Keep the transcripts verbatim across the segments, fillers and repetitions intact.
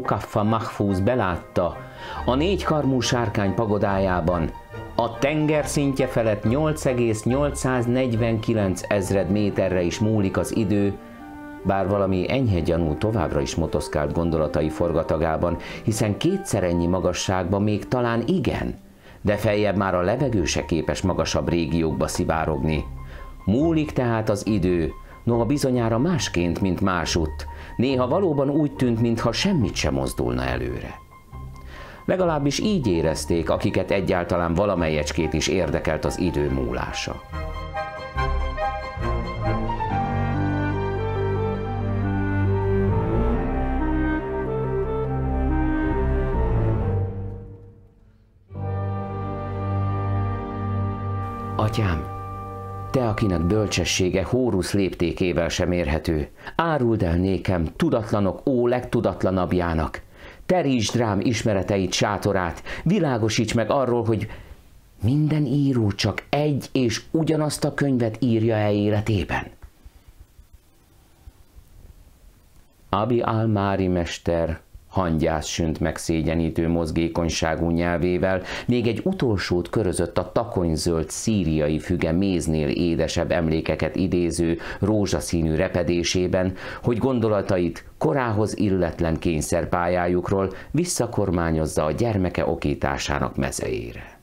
Mukaffa Mahfuz belátta, a négykarmú sárkány pagodájában a tenger szintje felett nyolc egész nyolcszáznegyvenkilenc ezred méterre is múlik az idő, bár valami enyhe gyanú továbbra is motoszkált gondolatai forgatagában, hiszen kétszer ennyi magasságban még talán igen, de feljebb már a levegő se képes magasabb régiókba szivárogni. Múlik tehát az idő, noha bizonyára másként, mint másutt, néha valóban úgy tűnt, mintha semmit sem mozdulna előre. Legalábbis így érezték, akiket egyáltalán valamelyecskét is érdekelt az idő múlása. Atyám, te, akinek bölcsessége Hórusz léptékével sem érhető, áruld el nékem, tudatlanok ó legtudatlanabbjának, terítsd rám ismereteit sátorát, világosíts meg arról, hogy minden író csak egy és ugyanazt a könyvet írja-e életében. Abi al-Mári mester hangyász sünt megszégyenítő mozgékonyságú nyelvével, még egy utolsót körözött a takonyzöld szíriai füge méznél édesebb emlékeket idéző rózsaszínű repedésében, hogy gondolatait korához illetlen kényszerpályájukról visszakormányozza a gyermeke okításának mezejére.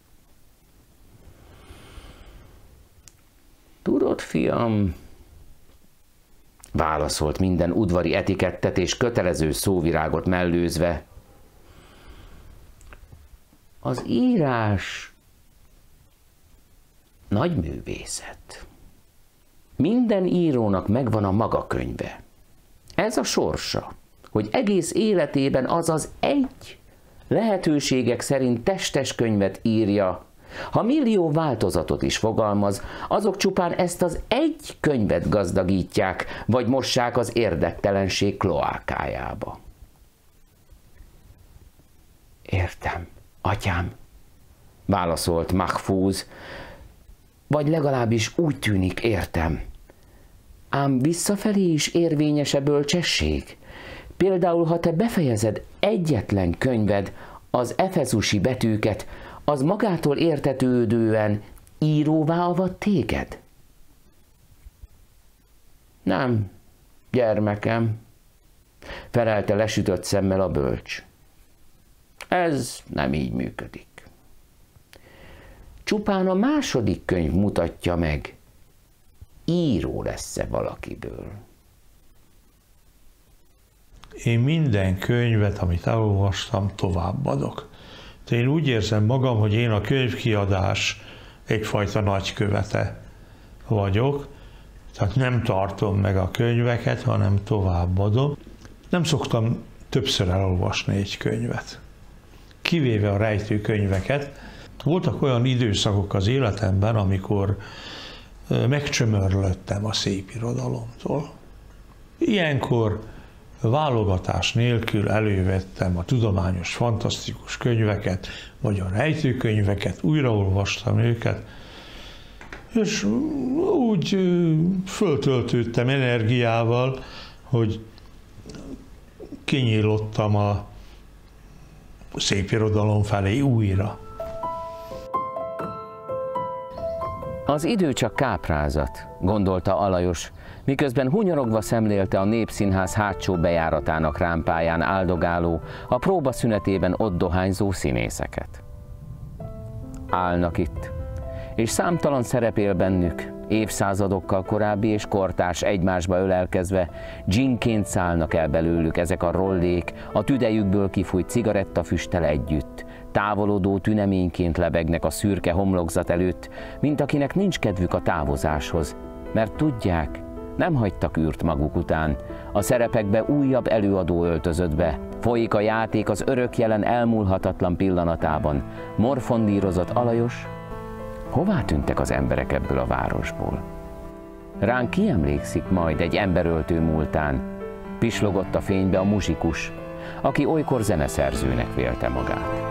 Tudod, fiam, válaszolt minden udvari etikettet és kötelező szóvirágot mellőzve, az írás nagy művészet. Minden írónak megvan a maga könyve. Ez a sorsa, hogy egész életében az az egy lehetőségek szerint testes könyvet írja. Ha millió változatot is fogalmaz, azok csupán ezt az egy könyvet gazdagítják, vagy mossák az érdektelenség kloákájába. Értem, atyám, válaszolt Mahfuz, vagy legalábbis úgy tűnik, értem. Ám visszafelé is érvényes a bölcsesség. Például, ha te befejezed egyetlen könyved, az efezusi betűket, az magától értetődően íróvá avat téged? Nem, gyermekem, felelte lesütött szemmel a bölcs. Ez nem így működik. Csupán a második könyv mutatja meg, író lesz-e valakiből. Én minden könyvet, amit elolvastam, továbbadok. Én úgy érzem magam, hogy én a könyvkiadás egyfajta nagykövete vagyok, tehát nem tartom meg a könyveket, hanem továbbadom. Nem szoktam többször elolvasni egy könyvet, kivéve a rejtőkönyveket. Voltak olyan időszakok az életemben, amikor megcsömörlöttem a szépirodalomtól. Ilyenkor válogatás nélkül elővettem a tudományos, fantasztikus könyveket, vagy a rejtőkönyveket, újraolvastam őket, és úgy föltöltődtem energiával, hogy kinyílottam a szépirodalom felé újra. Az idő csak káprázat, gondolta Alajos, miközben hunyorogva szemlélte a Népszínház hátsó bejáratának rámpáján áldogáló, a próba szünetében ott dohányzó színészeket. Állnak itt, és számtalan szerep él bennük, évszázadokkal korábbi és kortárs egymásba ölelkezve, dzsinként szállnak el belőlük ezek a rollék, a tüdejükből kifújt cigarettafüsttel együtt, távolodó tüneményként lebegnek a szürke homlokzat előtt, mint akinek nincs kedvük a távozáshoz, mert tudják, nem hagytak űrt maguk után, a szerepekbe újabb előadó öltözött be, folyik a játék az örök jelen elmúlhatatlan pillanatában. Morfondírozott Alajos, hová tűntek az emberek ebből a városból? Ránk ki emlékszik majd egy emberöltő múltán? Pislogott a fénybe a muzsikus, aki olykor zeneszerzőnek vélte magát.